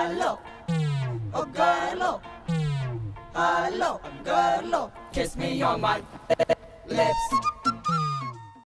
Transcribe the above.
Hello, oh girl, hello, girl, kiss me on my lips.